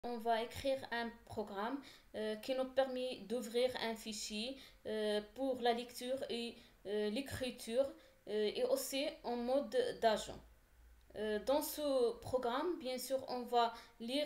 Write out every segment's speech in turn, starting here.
On va écrire un programme qui nous permet d'ouvrir un fichier pour la lecture et l'écriture et aussi en mode d'agent. Dans ce programme, bien sûr, on va lire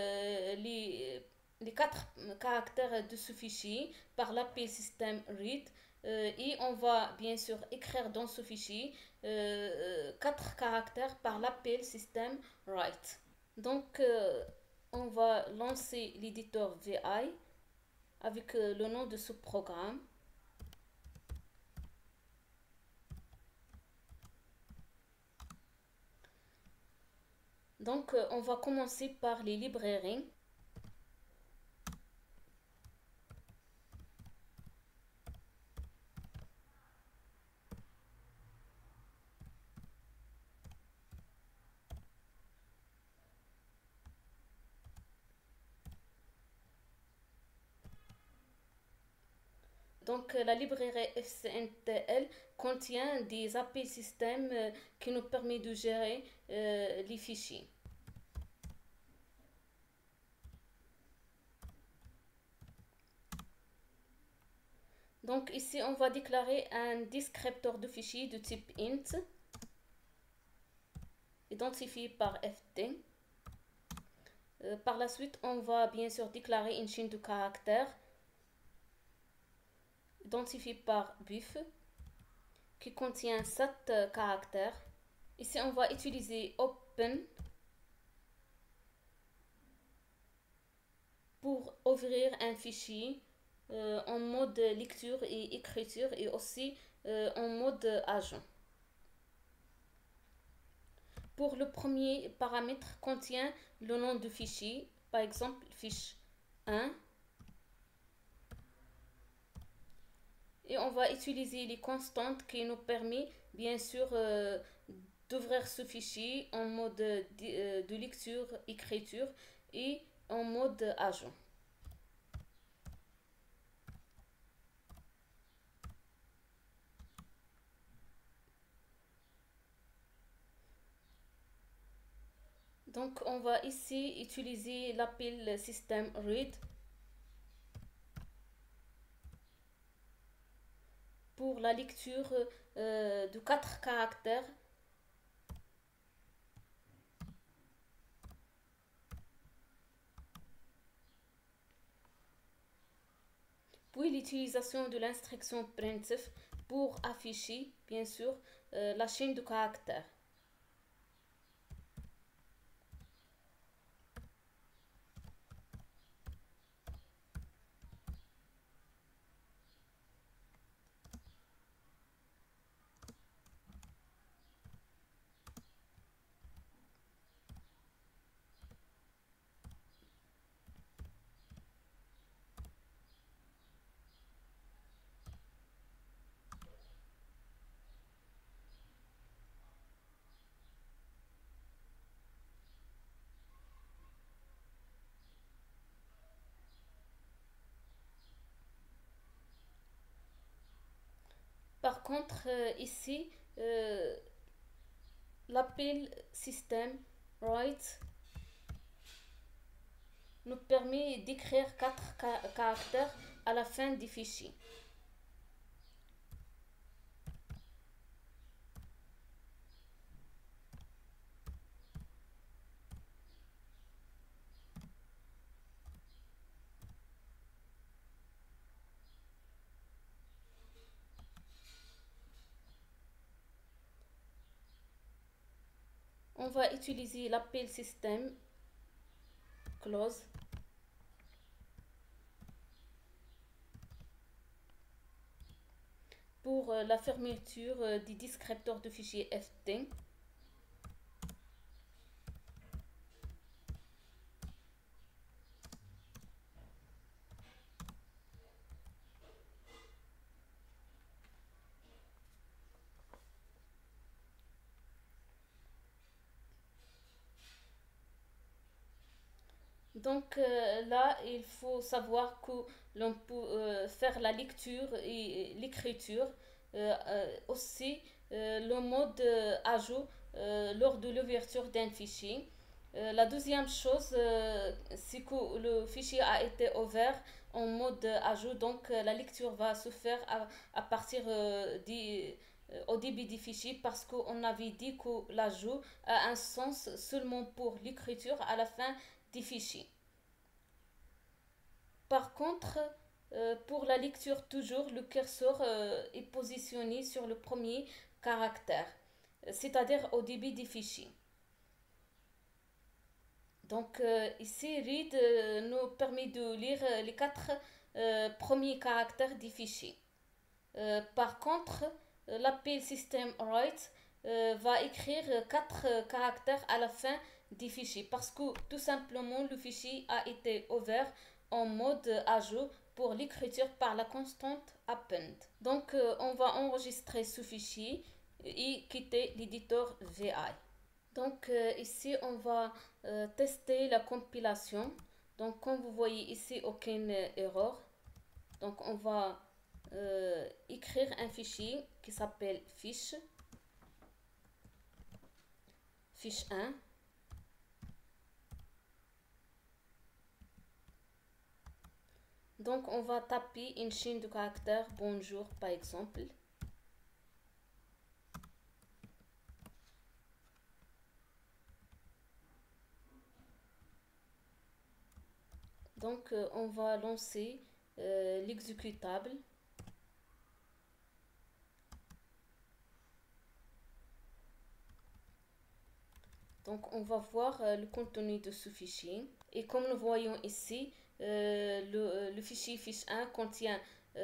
les quatre caractères de ce fichier par l'API système read et on va bien sûr écrire dans ce fichier quatre caractères par l'API système write. Donc, on va lancer l'éditeur VI avec le nom de ce programme. Donc, on va commencer par les librairies. Donc, la librairie FCNTL contient des API système qui nous permet de gérer les fichiers. Donc, ici, on va déclarer un descripteur de fichier de type int, identifié par fd. Par la suite, on va bien sûr déclarer une chaîne de caractères, identifiée par buf, qui contient 7 caractères. Ici, on va utiliser open pour ouvrir un fichier en mode lecture et écriture et aussi en mode agent. Pour le premier paramètre contient le nom du fichier, par exemple fiche 1. Et on va utiliser les constantes qui nous permettent bien sûr d'ouvrir ce fichier en mode de lecture, écriture et en mode agent. Donc on va ici utiliser l'appel système read pour la lecture de 4 caractères. Puis l'utilisation de l'instruction printf pour afficher bien sûr la chaîne de caractères. Par contre, ici, l'appel système write nous permet d'écrire 4 caractères à la fin du fichier. On va utiliser l'appel système close pour la fermeture des descripteurs de fichiers fd. Donc là, il faut savoir que l'on peut faire la lecture et l'écriture, aussi le mode ajout lors de l'ouverture d'un fichier. La deuxième chose, c'est que le fichier a été ouvert en mode ajout, donc la lecture va se faire à partir au début du fichier parce qu'on avait dit que l'ajout a un sens seulement pour l'écriture à la fin du fichier. Par contre, pour la lecture, toujours, le curseur est positionné sur le premier caractère, c'est-à-dire au début du fichier. Donc ici, read nous permet de lire les quatre premiers caractères du fichier. Par contre, l'appel system write va écrire quatre caractères à la fin du fichier parce que tout simplement le fichier a été ouvert en mode ajout pour l'écriture par la constante append. Donc on va enregistrer ce fichier et quitter l'éditeur VI. Donc ici, on va tester la compilation. Donc comme vous voyez ici, aucune erreur. Donc on va écrire un fichier qui s'appelle fiche 1. Donc on va taper une chaîne de caractères bonjour par exemple. Donc on va lancer l'exécutable. Donc on va voir le contenu de ce fichier. Et comme nous voyons ici, le fichier fiche 1 contient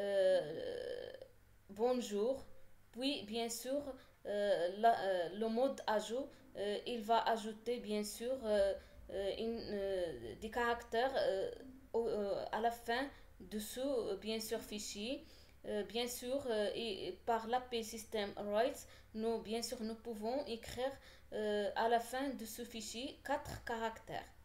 bonjour. Puis bien sûr, le mode ajout, il va ajouter bien sûr des caractères à la fin de ce bien sûr fichier. Bien sûr, et par l'API system write, nous bien sûr nous pouvons écrire à la fin de ce fichier quatre caractères.